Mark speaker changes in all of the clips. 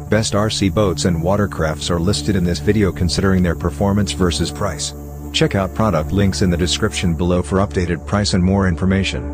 Speaker 1: Best RC boats and watercrafts are listed in this video considering their performance versus price. Check out product links in the description below for updated price and more information.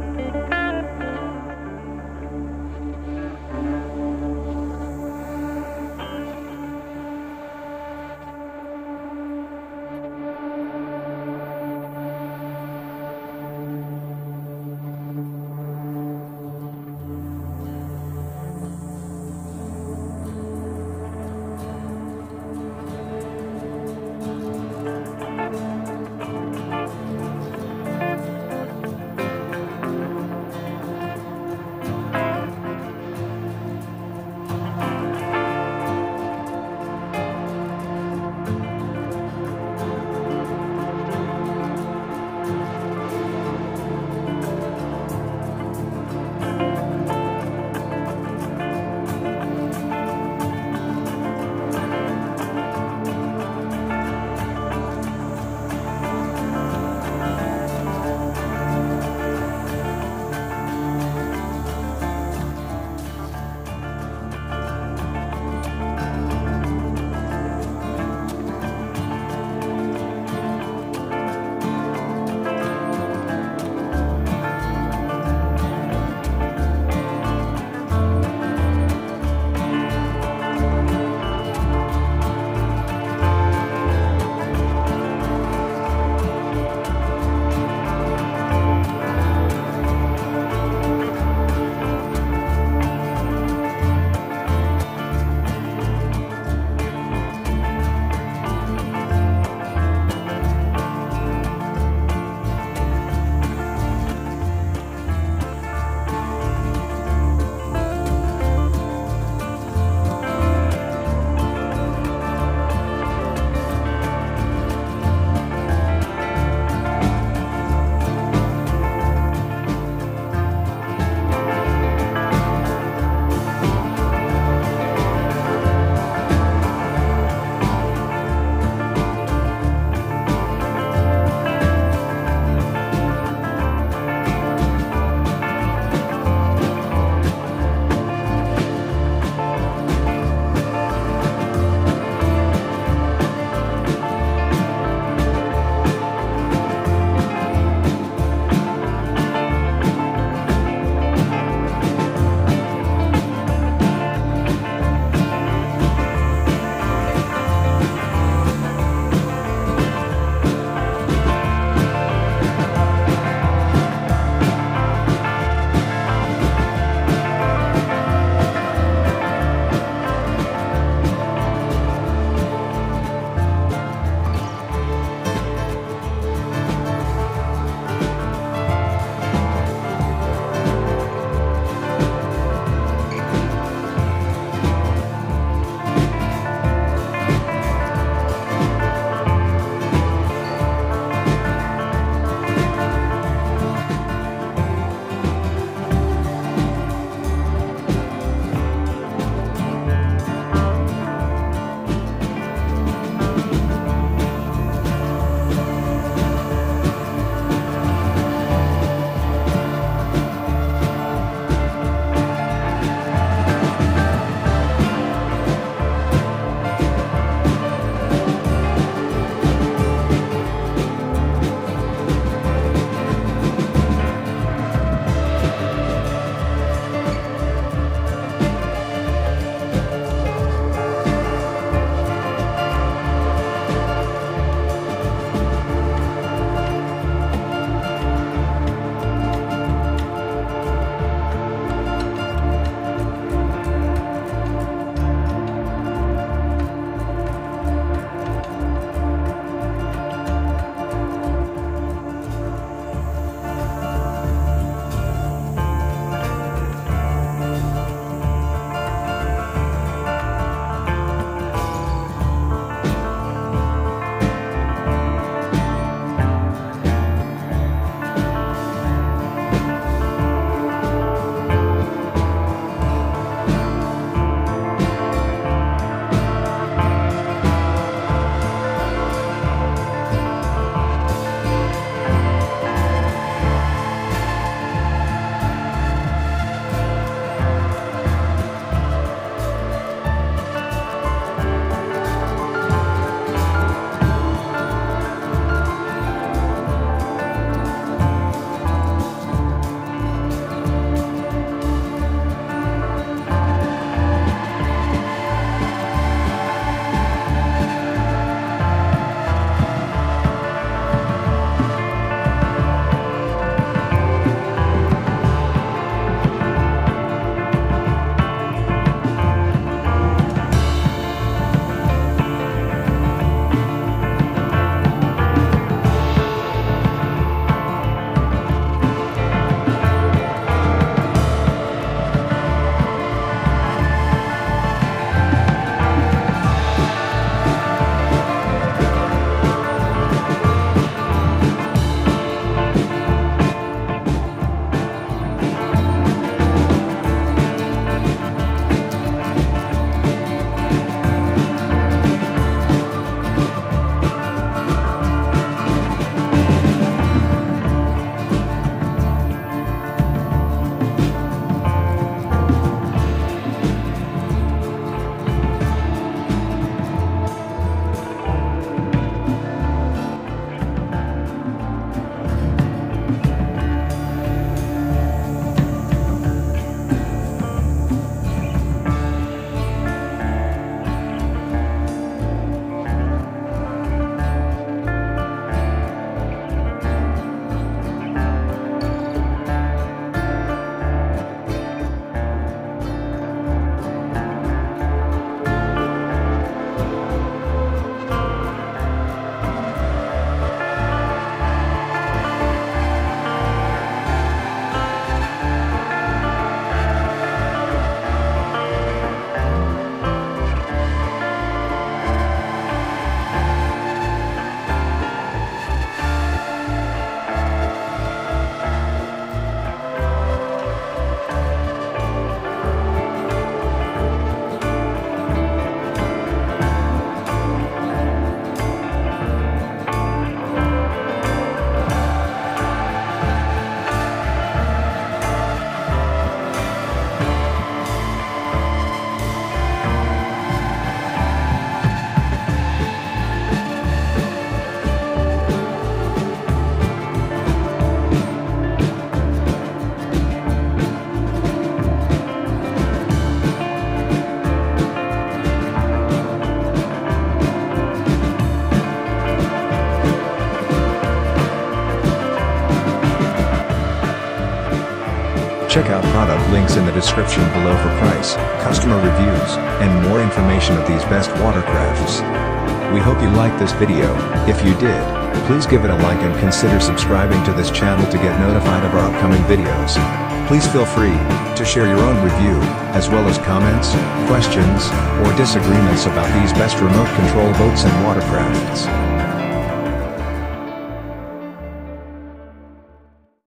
Speaker 1: Check out product links in the description below for price, customer reviews, and more information of these best watercrafts. We hope you liked this video. If you did, please give it a like and consider subscribing to this channel to get notified of our upcoming videos. Please feel free to share your own review, as well as comments, questions, or disagreements about these best remote control boats and watercrafts.